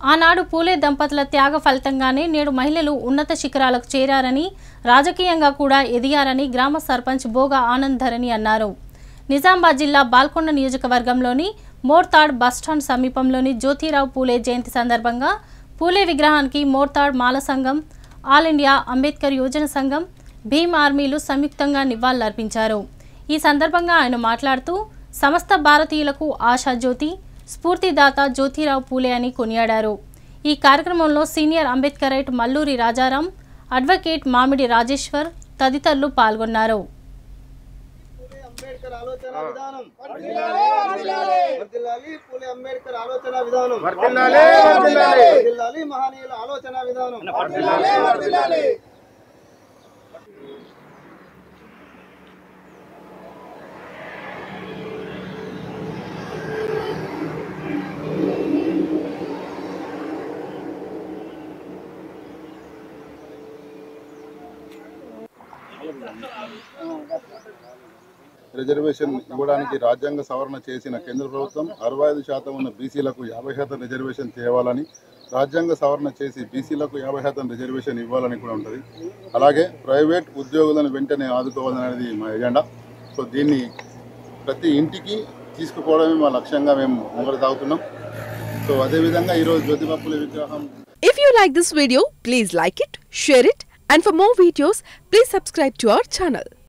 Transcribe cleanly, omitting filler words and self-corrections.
ఆనాడు పూలే దంపతుల త్యాగ ఫలితంగానే నేడు మహిళలు ఉన్నత శిఖరాలకు చేరారని, రాజకీయంగా కూడా ఎదిగారని గ్రామ సర్పంచ్ బోగా ఆనంద్ ధరణి అన్నారు. నిజామాబాద్ జిల్లా బాల్కొండ నియోజకవర్గంలోని మోర్తాడ్ బస్టాండ్ సమీపంలోని జ్యోతిరావు పూలే జయంతి సందర్భంగా పూలే విగ్రహానికి మోర్తాడ్ మాల సంఘం, ఆల్ ఇండియా అంబేద్కర్ యోజన సంఘం, భీమ్ ఆర్మీలు సంయుక్తంగా నివాళులర్పించారు. ఈ సందర్భంగా ఆయన మాట్లాడుతూ సమస్త భారతీయులకు ఆశాజ్యోతి, స్ఫూర్తిదాత జ్యోతిరావు పూలే అని కొనియాడారు. ఈ కార్యక్రమంలో సీనియర్ అంబేద్కరైట్ మల్లూరి రాజారాం, అడ్వకేట్ మామిడి రాజేశ్వర్ తదితరులు పాల్గొన్నారు. అంబేద్కర్ ఆలోచన విధానం వర్ధిల్లాలి వర్ధిల్లాలి పూలే అంబేద్కర్ ఆలోచన విధానం వర్ధిల్లాలి వర్ధిల్లాలి వర్ధిల్లాలి మహనీయుల ఆలోచన విధానం వర్ధిల్లాలి వర్ధిల్లాలి. రిజర్వేషన్ ఇవ్వడానికి రాజ్యాంగ సవరణ చేసిన కేంద్ర ప్రభుత్వం 65% ఉన్న బీసీలకు 50% రిజర్వేషన్ తేవాలని, రాజ్యాంగ సవరణ చేసి బీసీలకు 50% రిజర్వేషన్ ఇవ్వాలని కూడా ఉంటుంది. అలాగే ప్రైవేట్ ఉద్యోగులను వెంటనే ఆదుకోవాలనేది మా ఎజెండా. సో దీన్ని ప్రతి ఇంటికి తీసుకుపోవడమే మా లక్ష్యంగా మేము ముంగడు సాగుతున్నాం. సో అదేవిధంగా ఈరోజు జ్యోతిబా పూలే విగ్రహం. If you like this video, please like it, share it, and for more videos, please subscribe to our channel.